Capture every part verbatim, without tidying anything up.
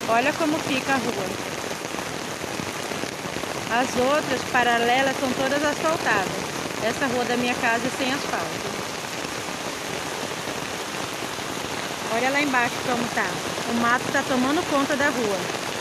Olha como fica a rua. As outras paralelas são todas asfaltadas. Essa rua da minha casa é sem asfalto. Olha lá embaixo como tá. O mato está tomando conta da rua.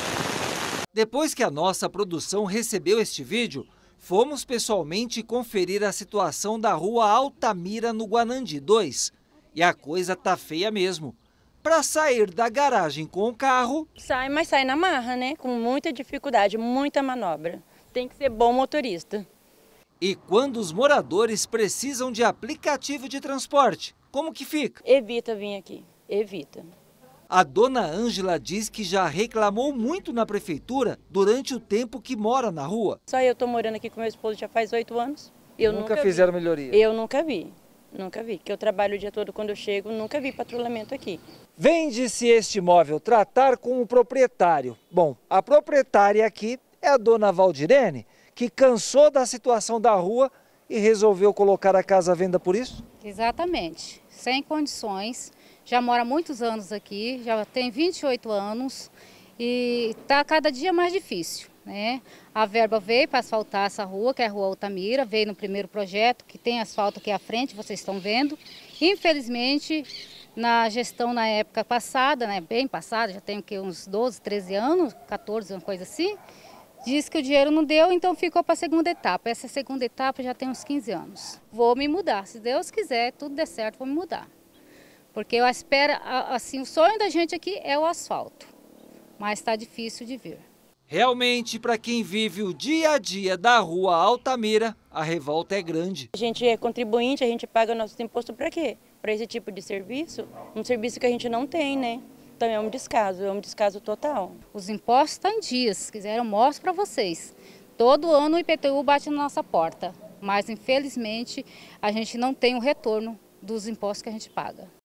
Depois que a nossa produção recebeu este vídeo, fomos pessoalmente conferir a situação da rua Altamira, no Guanandi dois. E a coisa tá feia mesmo. Para sair da garagem com o carro... Sai, mas sai na marra, né? Com muita dificuldade, muita manobra. Tem que ser bom motorista. E quando os moradores precisam de aplicativo de transporte, como que fica? Evita vir aqui, evita. A dona Ângela diz que já reclamou muito na prefeitura durante o tempo que mora na rua. Só eu tô morando aqui com meu esposo já faz oito anos. Eu nunca, nunca fizeram vi. melhoria? Eu nunca vi, nunca vi. Que eu trabalho o dia todo, quando eu chego, nunca vi patrulhamento aqui. Vende-se este imóvel tratar com o proprietário. Bom, a proprietária aqui é a dona Valdirene, que cansou da situação da rua e resolveu colocar a casa à venda por isso? Exatamente, sem condições. Já mora há muitos anos aqui, já tem vinte e oito anos e está cada dia mais difícil, né? A verba veio para asfaltar essa rua, que é a Rua Altamira, veio no primeiro projeto, que tem asfalto aqui à frente, vocês estão vendo. Infelizmente, na gestão na época passada, né, bem passada, já tem que, uns doze, treze anos, quatorze, uma coisa assim, disse que o dinheiro não deu, então ficou para a segunda etapa. Essa segunda etapa já tem uns quinze anos. Vou me mudar, se Deus quiser, tudo der certo, vou me mudar. Porque eu espero, assim, o sonho da gente aqui é o asfalto, mas está difícil de vir. Realmente, para quem vive o dia a dia da rua Altamira, a revolta é grande. A gente é contribuinte, a gente paga nossos impostos para quê? Para esse tipo de serviço? Um serviço que a gente não tem, né? Então é um descaso, é um descaso total. Os impostos estão em dias, se quiserem eu mostro para vocês. Todo ano o I P T U bate na nossa porta, mas infelizmente a gente não tem o retorno dos impostos que a gente paga.